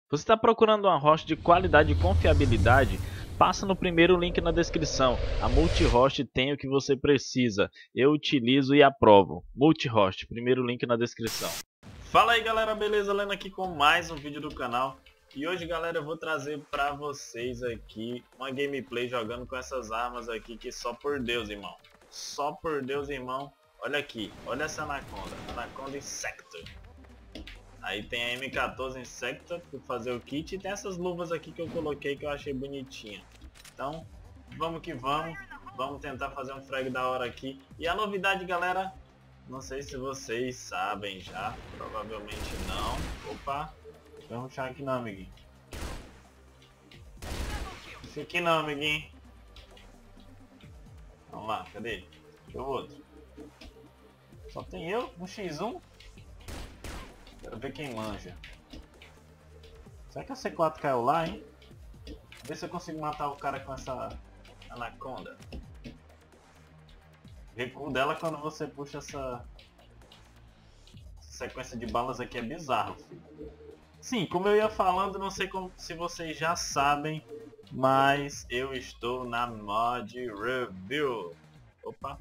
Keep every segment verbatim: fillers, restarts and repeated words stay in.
Você está procurando uma host de qualidade e confiabilidade? Passa no primeiro link na descrição. A Multihost tem o que você precisa. Eu utilizo e aprovo. Multihost, primeiro link na descrição. Fala aí galera, beleza? Lendo aqui com mais um vídeo do canal. E hoje galera eu vou trazer pra vocês aqui uma gameplay jogando com essas armas aqui que só por Deus, irmão. Só por Deus, irmão. Olha aqui, olha essa Anaconda. Anaconda Insector. Aí tem a M quatorze Insector para fazer o kit e tem essas luvas aqui que eu coloquei que eu achei bonitinha. Então, vamos que vamos. Vamos tentar fazer um frag da hora aqui. E a novidade, galera, não sei se vocês sabem já, provavelmente não. Opa, vamos puxar aqui não, amiguinho. Isso aqui não, amiguinho. Vamos lá, cadê? Cadê o outro? Só tem eu, um xis um. Quero ver quem manja. Será que a C quatro caiu lá, hein? Vê se eu consigo matar o cara com essa Anaconda. O recuo dela quando você puxa essa, essa sequência de balas aqui é bizarro, filho. Sim, como eu ia falando, não sei como, se vocês já sabem, mas eu estou na Mod Review. Opa.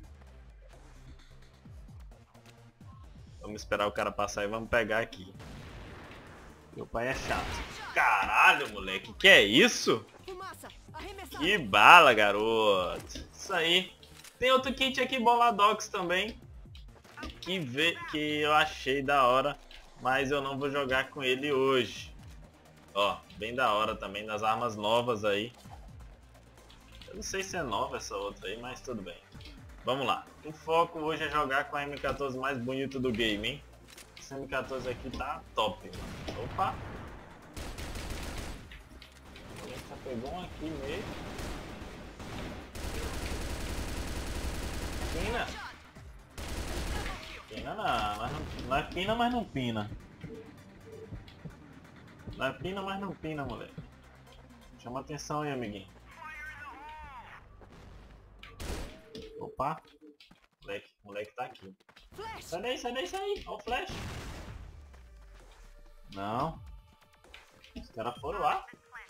Vamos esperar o cara passar e vamos pegar aqui. Meu pai é chato. Caralho, moleque, que é isso? Que bala, garoto. Isso aí. Tem outro kit aqui, Boladox também. Que, vê, que eu achei da hora, mas eu não vou jogar com ele hoje. Ó, bem da hora também, das armas novas aí. Eu não sei se é nova essa outra aí, mas tudo bem. Vamos lá, o foco hoje é jogar com a M quatorze mais bonito do game, hein? Essa M quatorze aqui tá top, mano. Opa! A gente já pegou um aqui meio. Pina! Pina não, não é pina, mas não pina. Não é pina, mas não pina, moleque. Chama atenção aí, amiguinho. Opa! Moleque, moleque tá aqui. Sai daí, sai daí, sai daí. Olha o flash. Não. Os caras foram lá.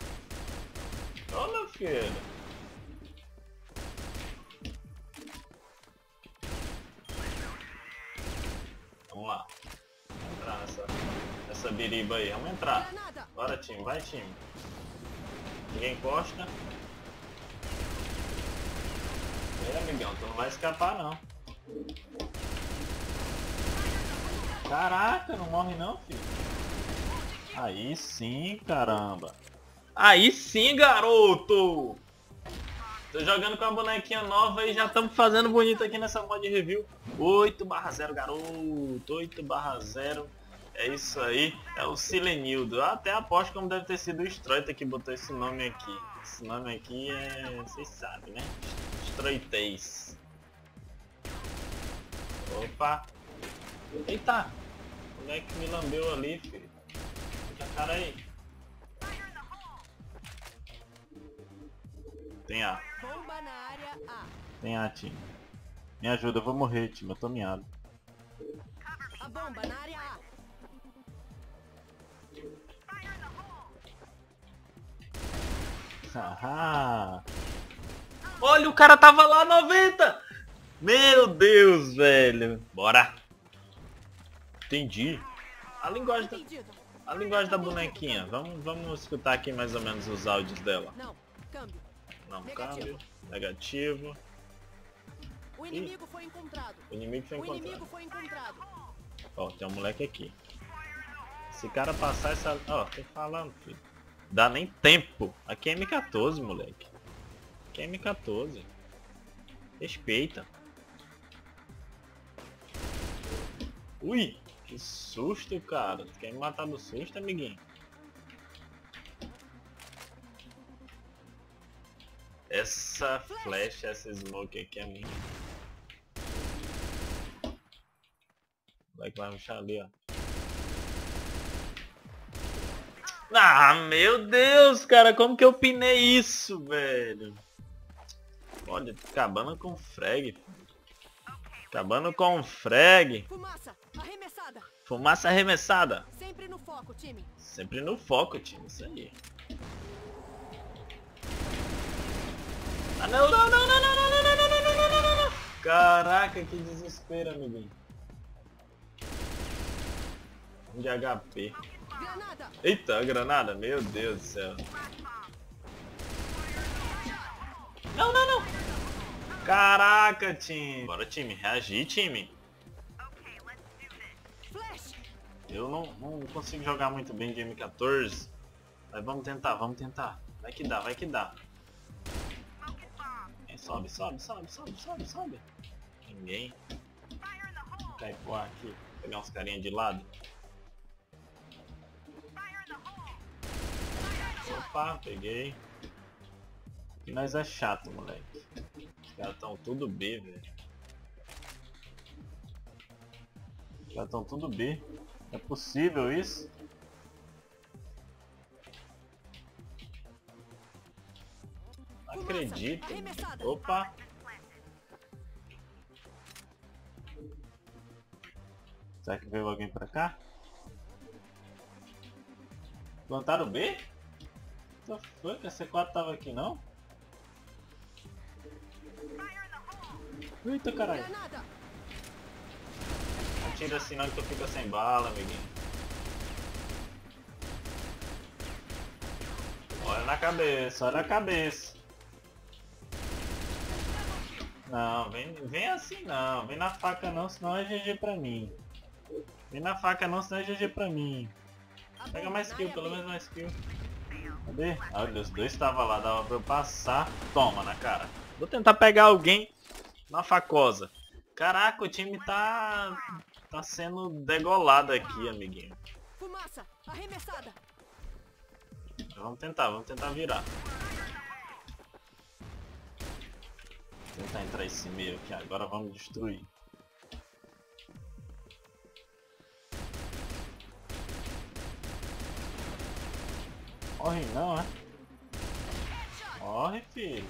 Ô, meu filho. Vamos lá. Vamos entrar nessa, nessa biriba aí. Vamos entrar. Bora, time. Vai, time. Ninguém encosta. E aí, amigão, tu não vai escapar não. Caraca, não morre não, filho. Aí sim, caramba. Aí sim, garoto. Tô jogando com a bonequinha nova e já estamos fazendo bonito aqui nessa mod review. oito barra zero, garoto. oito barra zero. É isso aí. É o Silenildo. Eu até aposto como deve ter sido o Stroiter que botou esse nome aqui. Esse nome aqui é... vocês sabem, né? Stroitez. Opa. Eita. O moleque me lambeu ali, filho. Fica a cara aí. Tem A. Tem A, time. Me ajuda, eu vou morrer, time. Eu tô miado. A bomba na área A. Haha. Olha, o cara tava lá noventa. Meu Deus, velho. Bora. Entendi. A linguagem da, a linguagem da bonequinha. Vamos, vamos escutar aqui mais ou menos os áudios dela. Não, câmbio. Não, câmbio. Negativo. O inimigo foi encontrado. O inimigo foi O encontrado. inimigo foi encontrado. Ó, tem um moleque aqui. Esse cara passar essa... Ó, tô falando, filho. Dá nem tempo. Aqui é M quatorze, moleque. Aqui é M quatorze. Respeita. Ui, que susto, cara. Tu quer me matar do susto, amiguinho? Essa flecha, essa smoke aqui é minha. O moleque vai puxar ali, ó. Ah, meu Deus, cara, como que eu pinei isso, velho? Olha, acabando com o frag. Acabando com o frag. Fumaça arremessada. Fumaça arremessada. Sempre no foco, time. Sempre no foco, time. Isso aí. Ah, não, não, não, não, não, não, não, não, não, não, não, não, não, não. Caraca, que desespero, amiguinho. Um de H P. Granada. Eita, granada. Meu Deus do céu. Não, não, não. Caraca, time. Bora, time. Reagir, time. Flash. Eu não, não consigo jogar muito bem de M quatorze. Mas vamos tentar, vamos tentar. Vai que dá, vai que dá. Sobe, sobe, sobe, sobe, sobe, sobe. Ninguém. Vou cair pro ar aqui. Vou pegar uns carinha de lado. Opa, peguei. E nós é chato, moleque. Os caras estão tudo B, velho. Os caras estão tudo B. É possível isso? Não acredito. Opa! Será que veio alguém pra cá? Plantaram B? What the fuck? A C quatro tava aqui não? Eita caralho! Não tira assim não que tu fica sem bala, amiguinho. Olha na cabeça, olha na cabeça. Não, vem, vem assim não, vem na faca não, senão é G G pra mim. Vem na faca não, senão é G G pra mim. Pega mais kill, pelo menos mais kill. Cadê? Olha, os dois estavam lá, dava pra eu passar. Toma na cara. Vou tentar pegar alguém na facosa. Caraca, o time tá... tá sendo degolado aqui, amiguinho. Fumaça arremessada. Vamos tentar, vamos tentar virar. Tentar entrar esse meio aqui, agora vamos destruir. Morre não, é? Morre, filho.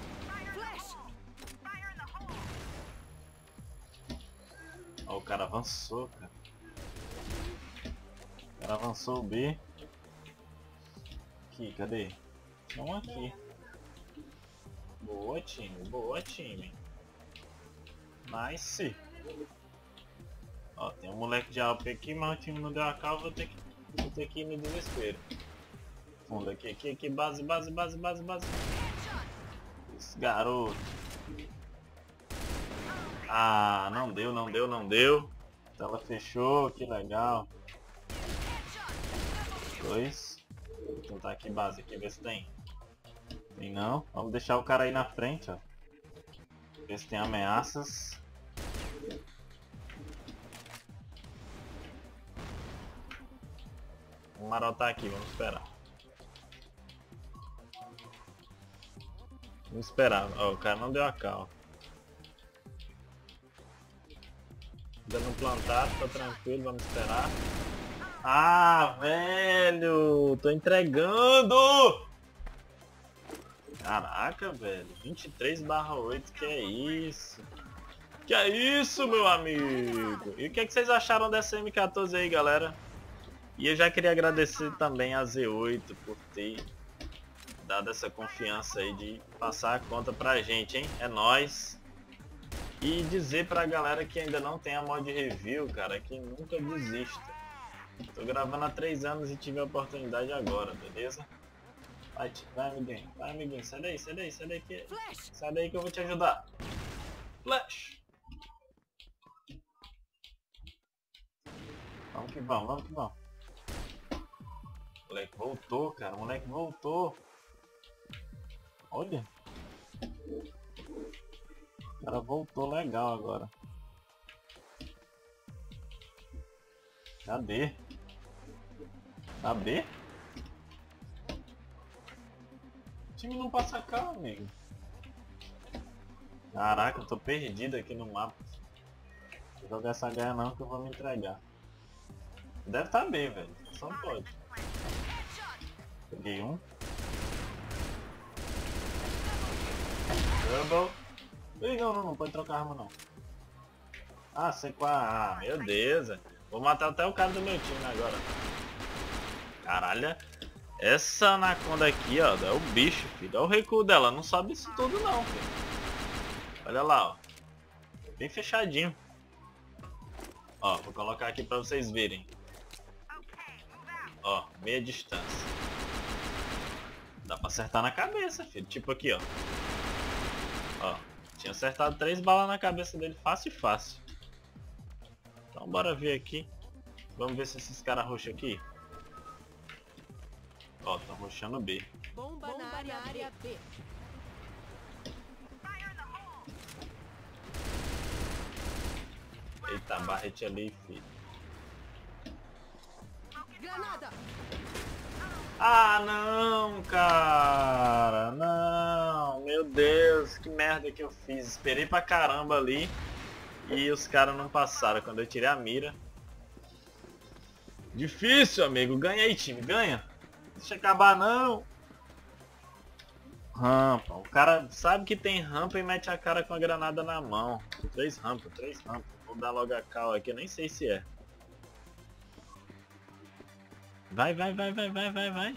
Ó, o cara avançou, cara. O cara avançou o B. Aqui, cadê? Não aqui. Boa, time. Boa, time. Nice. Ó, tem um moleque de A W P aqui, mas o time não deu a calma, vou ter que, vou ter que ir no desespero. Fundo aqui, aqui, aqui, base, base, base, base, base. Esse garoto. Ah, não deu, não deu, não deu. Tela fechou, que legal. Dois. Vou tentar aqui base, aqui, ver se tem. Tem não. Vamos deixar o cara aí na frente, ó. Ver se tem ameaças. Vamos marotar aqui, vamos esperar. Vamos esperar. Ó, o cara não deu a cal. Ainda não plantaram, tá tranquilo, vamos esperar. Ah, velho! Tô entregando! Caraca, velho. vinte e três barra oito, que é isso? Que é isso, meu amigo? E o que, é que vocês acharam dessa M quatorze aí, galera? E eu já queria agradecer também a Z oito por ter dado essa confiança aí de passar a conta pra gente, hein? É nóis. E dizer pra galera que ainda não tem a mod review, cara, que nunca desista. Tô gravando há três anos e tive a oportunidade agora, beleza? Vai, vai, amiguinho, vai, amiguinho, sai daí, sai daí, sai daí que... Sai daí que eu vou te ajudar. Flash! Vamos que vamos, vamos que vamos. O moleque voltou, cara, o moleque voltou. Olha. O cara voltou legal agora. Cadê? Tá B? O time não passa cá, amigo. Caraca, eu tô perdido aqui no mapa. Vou jogar essa ganha não que eu vou me entregar. Deve estar tá B, velho. Só pode. Peguei um. Double. Ih, não, não, não pode trocar arma não. Ah, C quatro. Ah, meu Deus. Vou matar até o cara do meu time agora. Caralho, essa anaconda aqui, ó, é o bicho, filho. Olha o recuo dela, não sobe isso tudo não, filho. Olha lá, ó. Bem fechadinho. Ó, vou colocar aqui pra vocês verem. Ó, meia distância. Dá pra acertar na cabeça, filho. Tipo aqui, ó. Ó, tinha acertado três balas na cabeça dele fácil e fácil. Então bora ver aqui. Vamos ver se esses caras roxos aqui. Ó, estão roxando B. Bomba, Bomba na área, área B. Eita, barrete ali, filho. Granada! Ah, não, cara. Não. Meu Deus, que merda que eu fiz. Esperei pra caramba ali. E os caras não passaram quando eu tirei a mira. Difícil, amigo. Ganha aí, time. Ganha. Deixa acabar, não. Rampa. O cara sabe que tem rampa e mete a cara com a granada na mão. Três rampas, três rampas. Vou dar logo a cal aqui. Eu nem sei se é. Vai, vai, vai, vai, vai, vai, vai.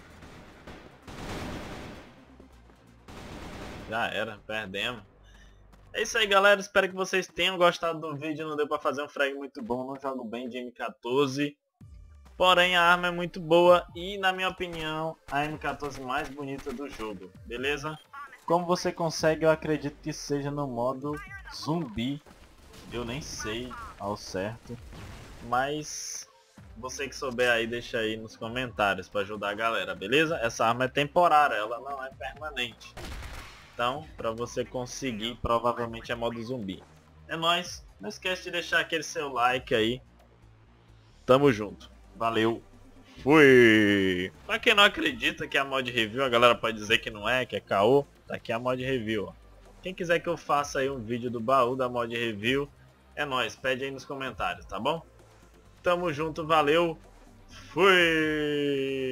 Já era, perdemos. É isso aí, galera. Espero que vocês tenham gostado do vídeo. Não deu pra fazer um frag muito bom. Não jogo bem de M quatorze. Porém, a arma é muito boa. E, na minha opinião, a M quatorze mais bonita do jogo. Beleza? Como você consegue, eu acredito que seja no modo zumbi. Eu nem sei ao certo. Mas... você que souber aí, deixa aí nos comentários para ajudar a galera, beleza? Essa arma é temporária, ela não é permanente. Então, para você conseguir, provavelmente é modo zumbi. É nóis. Não esquece de deixar aquele seu like aí. Tamo junto. Valeu. Fui. Pra quem não acredita que é a mod review, a galera pode dizer que não é, que é caô. Tá aqui a mod review, ó. Quem quiser que eu faça aí um vídeo do baú da mod review, é nóis. Pede aí nos comentários, tá bom? Tamo junto, valeu, fui!